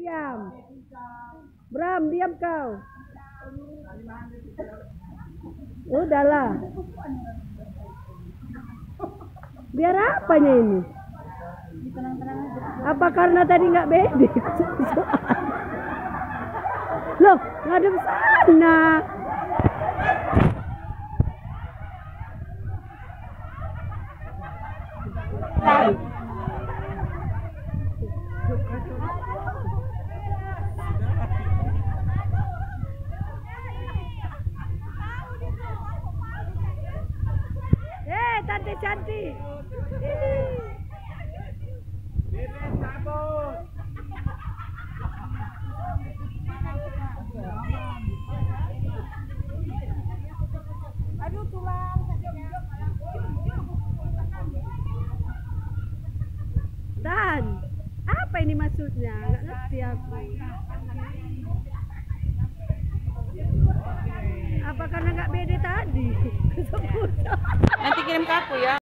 Diam. Bram, diam kau. Udahlah. Biar apanya ini? Apa karena tadi nggak beda? Loh, ngadep sana. Tante cantik. Aduh tulang. Dan apa ini maksudnya? Nggak ngerti aku. Apa karena nggak beda tadi? Nanti kirim ke aku ya.